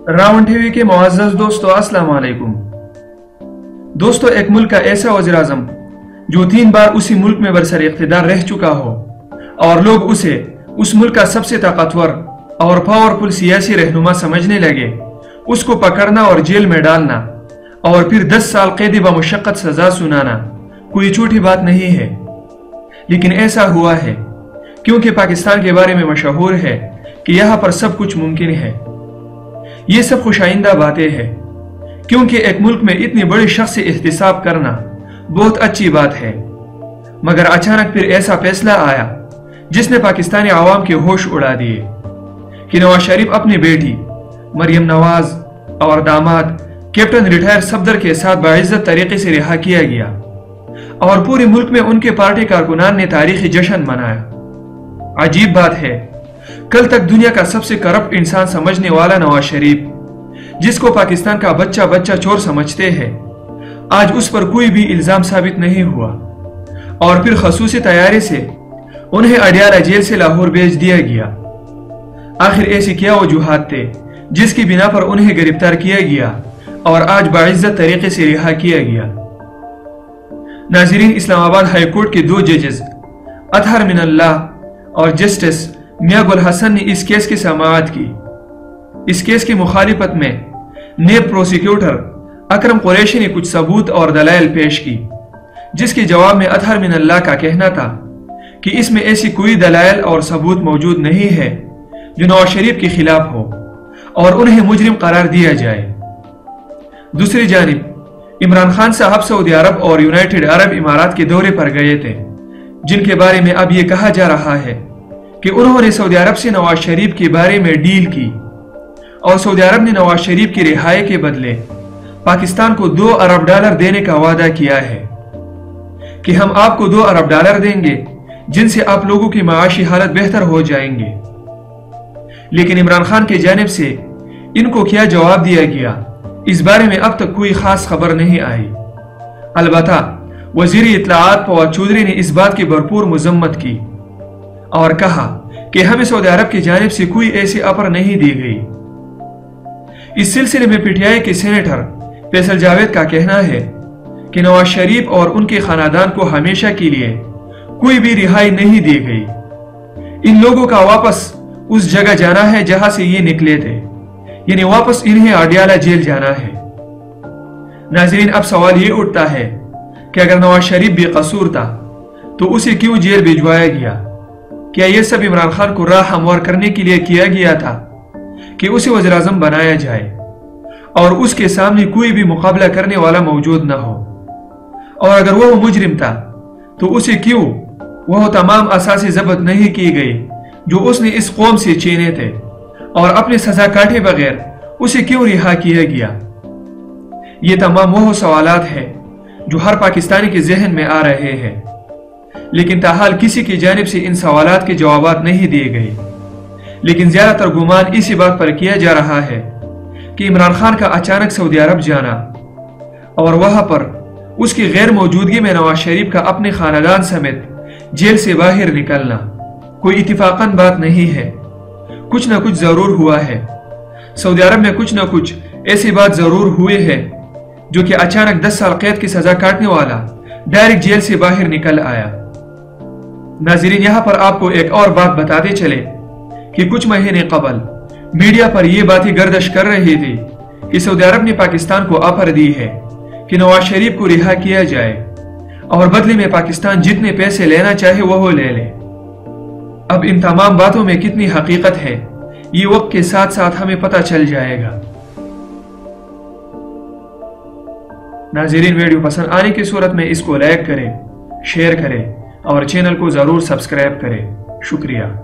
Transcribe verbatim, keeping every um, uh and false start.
Round TV के मुअज़्ज़ज़ दोस्तों, अस्सलाम वालेकुम। दोस्तों, एक मुल्क का ऐसा वज़ीर आज़म जो तीन बार उसी मुल्क में बरसर इख्तिदार रह चुका हो और लोग उसे उस मुल्क का सबसे ताकतवर और पावरफुल सियासी रहनुमा समझने लगे, उसको पकड़ना और जेल में डालना और फिर दस साल कैदी बमुशक्कत सजा सुनाना कोई छोटी बात नहीं है। लेकिन ऐसा हुआ है क्योंकि पाकिस्तान के बारे में मशहूर है कि यहाँ पर सब कुछ मुमकिन है। ये सब खुशाइंदा बातें हैं क्योंकि एक मुल्क में इतनी बड़ी शख्स से एहतिसाब करना बहुत अच्छी बात है। मगर अचानक फिर ऐसा फैसला आया जिसने पाकिस्तानी आवाम के होश उड़ा दिए कि नवाज शरीफ अपनी बेटी मरियम नवाज और दामाद कैप्टन रिटायर सफदर के साथ बाइज्जत तरीके से रिहा किया गया और पूरे मुल्क में उनके पार्टी कारकुनान ने तारीखी जश्न मनाया। अजीब बात है, कल तक दुनिया का सबसे करप्ट इंसान समझने वाला नवाज शरीफ, जिसको पाकिस्तान का बच्चा बच्चा चोर समझते हैं, आज उस पर कोई भी इल्जाम साबित नहीं हुआ और फिर खसूसी तैयारी से उन्हें अड्याला जेल से लाहौर भेज दिया गया। आखिर ऐसी क्या वजूहात थे जिसकी बिना पर उन्हें गिरफ्तार किया गया और आज बाइज्जत तरीके से रिहा किया गया? नाज़रीन, इस्लामाबाद हाई कोर्ट के दो जजेस अतहर मिनल्लाह और जस्टिस मियां गुल हसन ने इस केस की समाअत की। इस केस की मुखालिफत में नेब प्रोसिक्यूटर अकरम कुरैशी ने कुछ सबूत और दलाइल पेश की, जिसके जवाब में अतहर मिनल्लाह का कहना था कि इसमें ऐसी कोई दलाइल और सबूत मौजूद नहीं है जो नवाज शरीफ के खिलाफ हो और उन्हें मुजरिम करार दिया जाए। दूसरी जानिब इमरान खान साहब सऊदी अरब और यूनाइटेड अरब इमारात के दौरे पर गए थे, जिनके बारे में अब यह कहा जा रहा है कि उन्होंने सऊदी अरब से नवाज शरीफ के बारे में डील की और सऊदी अरब ने नवाज शरीफ की रिहाई के बदले पाकिस्तान को दो अरब डॉलर देने का वादा किया है कि हम आपको दो अरब डॉलर देंगे जिनसे आप लोगों की माशी हालत बेहतर हो जाएंगे। लेकिन इमरान खान की जानिब से इनको क्या जवाब दिया गया, इस बारे में अब तक कोई खास खबर नहीं आई। अलबत्ता वजीर इत्तलाआत फवाद चौधरी ने इस बात की भरपूर मजम्मत की और कहा कि हमें सऊदी अरब की जानिब से कोई ऐसी ऑफर नहीं दी गई। इस सिलसिले में पीटीआई के सेनेटर फैसल जावेद का कहना है कि नवाज शरीफ और उनके खानदान को हमेशा के लिए कोई भी रिहाई नहीं दी गई। इन लोगों का वापस उस जगह जाना है जहां से ये निकले थे, यानी वापस इन्हें अड्याला जेल जाना है। नाजरीन, अब सवाल ये उठता है कि अगर नवाज शरीफ बेकसूर था तो उसे क्यों जेल भिजवाया गया? क्या यह सब इमरान खान को राह हमवार करने के लिए किया गया था कि उसे वज़ीर आज़म बनाया जाए और उसके सामने कोई भी मुकाबला करने वाला मौजूद न हो? और अगर वह मुजरिम था तो उसे क्यों वह तमाम असासी जब्त नहीं की गई जो उसने इस कौम से छीने थे और अपनी सजा काटे बगैर उसे क्यों रिहा किया गया? ये तमाम वह सवालात हैं जो हर पाकिस्तानी के जहन में आ रहे हैं, लेकिन ताहाल किसी की जानिब से इन सवालात के जवाबात नहीं दिए गए। लेकिन ज्यादातर गुमान इसी बात पर किया जा रहा है कि इमरान खान का अचानक सऊदी अरब जाना और वहां पर उसकी गैर मौजूदगी में नवाज शरीफ का अपने खानदान समेत जेल से बाहर निकलना कोई इत्तिफाकन बात नहीं है। कुछ ना कुछ जरूर हुआ है। सऊदी अरब में कुछ ना कुछ ऐसी बात जरूर हुई है जो कि अचानक दस साल कैद की सजा काटने वाला डायरेक्ट जेल से बाहर निकल आया। नाजरीन, यहाँ पर आपको एक और बात बताते चले कि कुछ महीने कबल मीडिया पर यह बातें गर्दिश कर रही थी कि सऊदी अरब ने पाकिस्तान को ऑफर दी है कि नवाज शरीफ को रिहा किया जाए और बदले में पाकिस्तान जितने पैसे लेना चाहे वह ले ले। अब इन तमाम बातों में कितनी हकीकत है, ये वक्त के साथ साथ हमें पता चल जाएगा। नाज़रीन, वीडियो पसंद आने की सूरत में इसको लाइक करें, शेयर करें और चैनल को जरूर सब्सक्राइब करें। शुक्रिया।